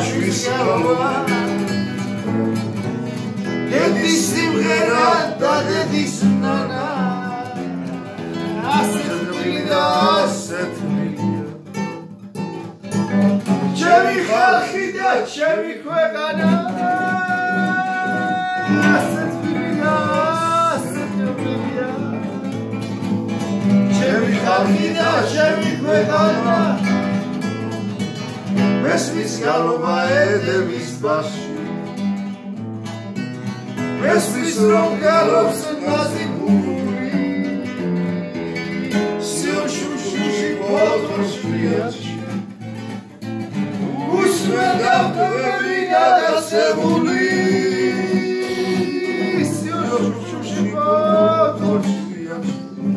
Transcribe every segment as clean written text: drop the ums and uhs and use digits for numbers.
შაშვის გავა დედის სიმღერა და დედის ნანა ასეთ ჩემი ხალხი და ჩემი ქვეყანა ჩემი ხალხი და ჩემი ქვეყანა მესმის გალობა ედების ტბაში მესმის რომ გალობს ნაზი სიოშუშუში ფოთოშფიათში უსმენდა ქვები გადასებული სიოშუშუში ფოთოშფიათში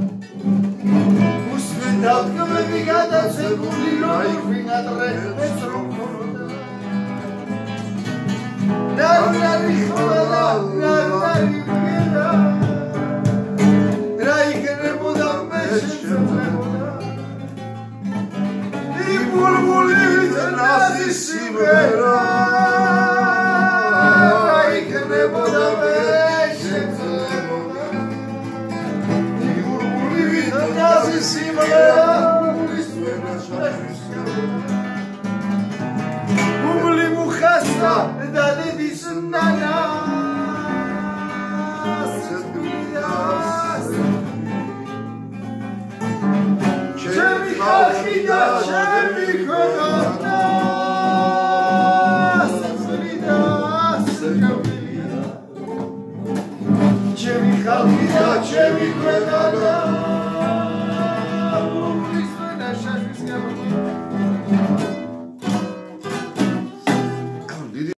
უსმენდა ქვები გადასებული რომ ვინატრე ეს რომ ქონოდა ნარნარი ხოდა ნარნარი ვიგედა რა იქნებოდა მე შეძლებოდა ი ბულბული ნაზი სიმღერა რა იქნებოდა მე შეძლებოდა ი ბულბული ნაზი სიმღერა ბუბლი მუხასა და დედის ნანა ჩემი ხალხი და ჩემი